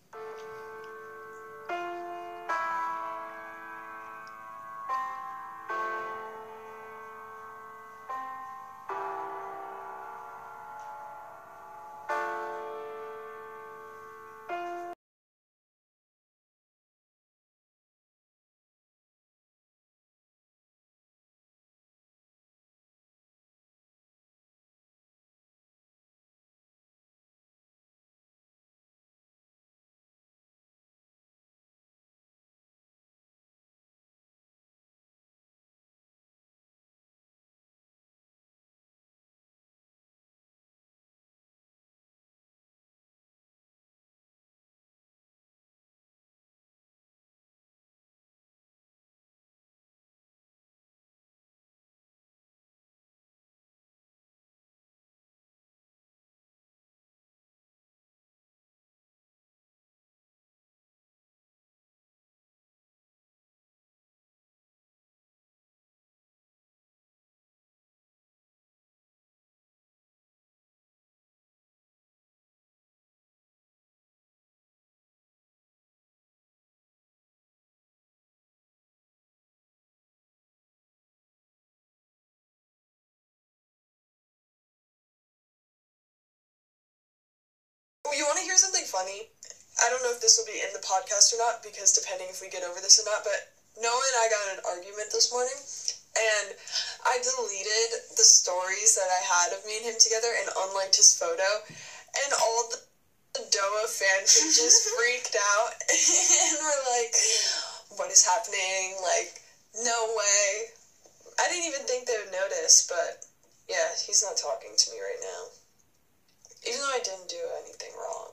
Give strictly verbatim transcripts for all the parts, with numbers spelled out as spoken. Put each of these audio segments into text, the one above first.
You want to hear something funny? I don't know if this will be in the podcast or not, because depending if we get over this or not, but Noah and I got in an argument this morning, and I deleted the stories that I had of me and him together and unliked his photo, and all the Doa fan pages freaked out and were like, what is happening? Like, no way. I didn't even think they would notice, but yeah, he's not talking to me right now. Even though I didn't do anything wrong,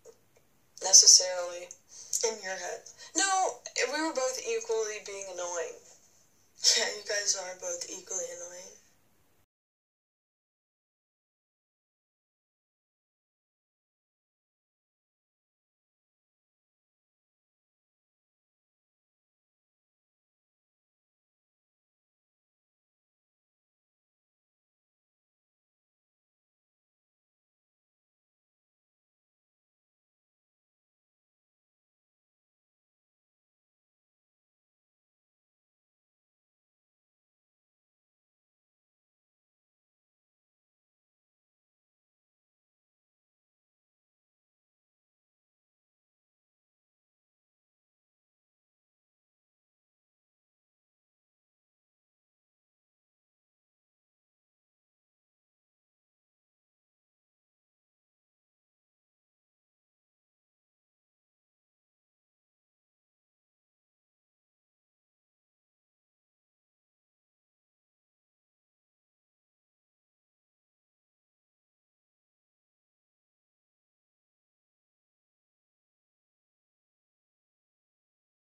necessarily. In your head. No, we were both equally being annoying. Yeah, you guys are both equally annoying.